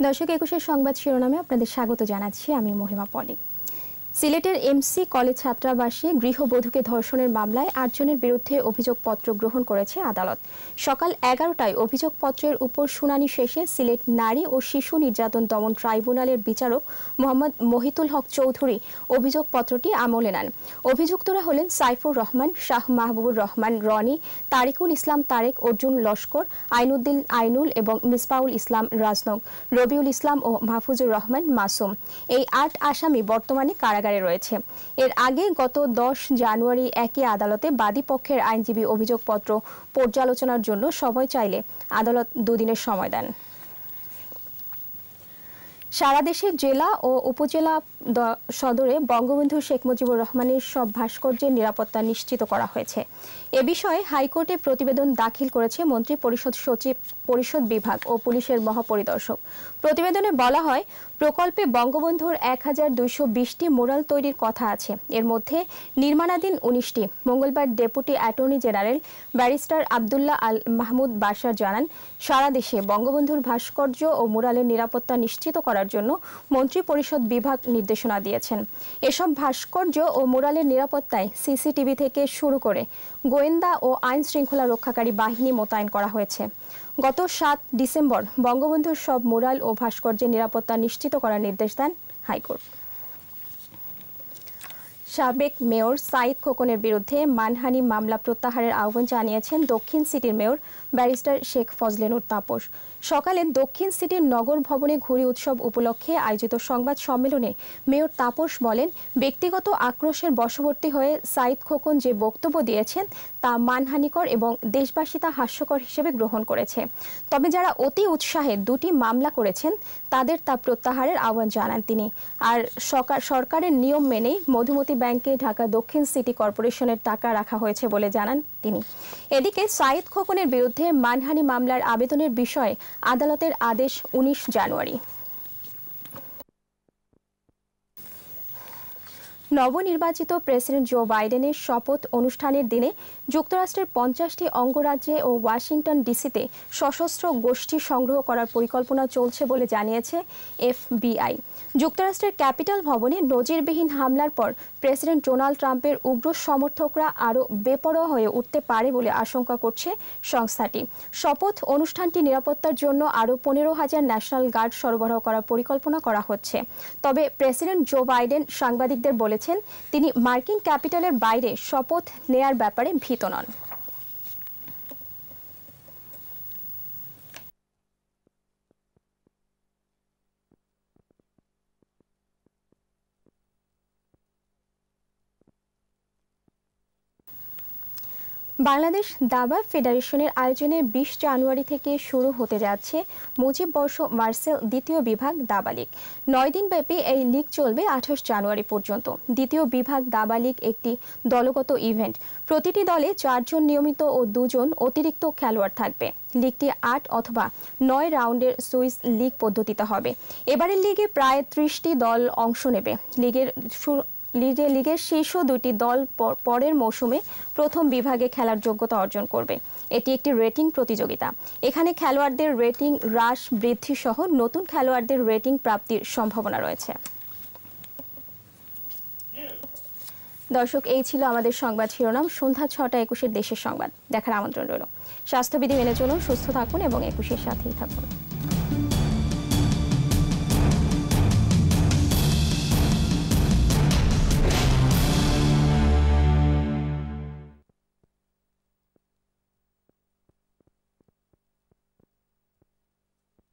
দর্শক, একুশের সংবাদ শিরোনামে আপনাদের স্বাগত জানাচ্ছি। আমি মহিমা পলি। সিলেটের এমসি কলেজ ছাত্রাবাসে গৃহবধূকে ধর্ষণের মামলায় ৮ জনের বিরুদ্ধে অভিযোগপত্র গ্রহণ করেছে আদালত। সকাল 11টায় অভিযোগপত্রের উপর শুনানি শেষে সিলেট নারী ও শিশু নির্যাতন দমন ট্রাইব্যুনালের বিচারক মোহাম্মদ মহিতুল হক চৌধুরী অভিযোগপত্রটি আমলে নেন। অভিযুক্তরা হলেন সাইফুর রহমান, শাহ মাহবুবুর রহমান রনি, তারিকুল ইসলাম তারেক, অর্জুন লস্কর, আইনুদ্দিন আইনুল এবং মিসবাউল ইসলাম রাজনক, রবিউল ইসলাম ও মাহফুজুর রহমান মাসুম। এই ৮ আসামি বর্তমানে কারাগারে রয়েছে। এর আগে গত 10 জানুয়ারি একই আদালতে বাদী পক্ষের আইনজীবী অভিযোগপত্র পর্যালোচনার জন্য সময় চাইলে আদালত 2 দিনের সময় দেন। সারা দেশের জেলা ও উপজেলা সদরে বঙ্গবন্ধু শেখ মুজিবুর রহমানের সব ভাস্কর্যের নিরাপত্তা নিশ্চিত করা হয়েছে। এ বিষয়ে হাইকোর্টে প্রতিবেদন দাখিল করেছে মন্ত্রী পরিষদ সচিব, পরিষদ বিভাগ ও পুলিশের মহাপরিদর্শক। প্রতিবেদনে বলা হয়, প্রকল্পে বঙ্গবন্ধুর 1220টি মুরাল তৈরির কথা আছে। এর মধ্যে নির্মাণাধীন 19টি। মঙ্গলবার deputy attorney general barrister Abdullah Al Mahmud Bashar জানান, সারা দেশে বঙ্গবন্ধুর ভাস্কর্য ও মুরালের নিরাপত্তা নিশ্চিত করার জন্য মন্ত্রী পরিষদ বিভাগ নির্দেশনা দিয়েছেন। এসব ভাস্কর্য ও মুরালের নিরাপত্তায় সিসিটিভি থেকে শুরু করে গোয়েন্দা ও আইন শৃঙ্খলা রক্ষাকারী বাহিনী মোতায়েন করা হয়েছে। গত 7 ডিসেম্বর বঙ্গবন্ধুর সব মুরাল ও ভাস্কর্যের নিরাপত্তা নিশ্চিত করার নির্দেশ দেন হাইকোর্ট। সাবেক মেয়র সাঈদ খোকনের বিরুদ্ধে মানহানি মামলা প্রত্যাহারের আহ্বান জানিয়েছেন দক্ষিণ সিটির মেয়র ব্যারিস্টার শেখ ফজলে নূর তাপস। সকালে দক্ষিণ সিটির নগর ভবনে ঘুড়ি উৎসব উপলক্ষে আয়োজিত সংবাদ সম্মেলনে মেয়র তাপস বলেন, ব্যক্তিগত আক্রোশের বশবর্তী হয়ে সাঈদ খোকন যে বক্তব্য দিয়েছেন তা মানহানিকর এবং দেশবাসী তা হাস্যকর হিসেবে গ্রহণ করেছে। তবে যারা অতি উৎসাহে 2টি মামলা করেছেন তাদের তা প্রত্যাহারের আহ্বান জানান তিনি। আর সরকারের নিয়ম মেনেই মধুমতি ব্যাংকে ঢাকা দক্ষিণ সিটি কর্পোরেশনের টাকা রাখা হয়েছে বলে জানান তিনি। এদিকে সাঈদ খোকনের বিরুদ্ধে মানহানি মামলার আবেদনের বিষয়ে আদালতের আদেশ 19 জানুয়ারি। নবনির্বাচিত প্রেসিডেন্ট জো বাইডেনের শপথ অনুষ্ঠানের দিনে যুক্তরাষ্ট্রের 50টি অঙ্গরাজ্যে ও ওয়াশিংটন ডিসিতে সশস্ত্র গোষ্ঠী সংগ্রহ করার পরিকল্পনা চলছে বলে জানিয়েছে FBI। যুক্তরাষ্ট্রের ক্যাপিটাল ভবনে নজিরবিহীন হামলার পর প্রেসিডেন্ট ডোনাল্ড ট্রাম্পের উগ্র সমর্থকরা আরও বেপরোয়া হয়ে উঠতে পারে বলে আশঙ্কা করছে সংস্থাটি। শপথ অনুষ্ঠানটি নিরাপত্তার জন্য আরও 15,000 ন্যাশনাল গার্ড সরবরাহ করার পরিকল্পনা করা হচ্ছে। তবে প্রেসিডেন্ট জো বাইডেন সাংবাদিকদের বলেছেন, তিনি মার্কিন ক্যাপিটালের বাইরে শপথ নেয়ার ব্যাপারে ভীত নন। বাংলাদেশ দাবা ফেডারেশনের আয়োজনে 20 জানুয়ারি থেকে শুরু হতে যাচ্ছে মুজিব বর্ষ মার্সেল দ্বিতীয় বিভাগ দাবা লীগ। 9 দিনব্যাপী এই লীগ চলবে 28 জানুয়ারি পর্যন্ত। দ্বিতীয় বিভাগ দাবা লীগ একটি দলগত ইভেন্ট। প্রতিটি দলে 4 জন নিয়মিত ও 2 জন অতিরিক্ত খেলোয়াড় থাকবে। লীগটি 8 অথবা 9 রাউন্ডের সুইস লীগ পদ্ধতিতে হবে। এবারের লিগে প্রায় 30টি দল অংশ নেবে। লিগের শীর্ষ 2টি দল পরের মৌসুমে প্রথম বিভাগে খেলার যোগ্যতা অর্জন করবে। এটি একটি রেটিং প্রতিযোগিতা। এখানে খেলোয়াড়দের রেটিং হ্রাস বৃদ্ধি সহ নতুন খেলোয়াড়দের রেটিং প্রাপ্তির সম্ভাবনা রয়েছে। দর্শক, এই ছিল আমাদের সংবাদ শিরোনাম। সন্ধ্যা 6টা 21-এর দেশের সংবাদ দেখার আমন্ত্রণ রইল। স্বাস্থ্যবিধি মেনে চলুন, সুস্থ থাকুন এবং 21-এর সাথেই থাকুন।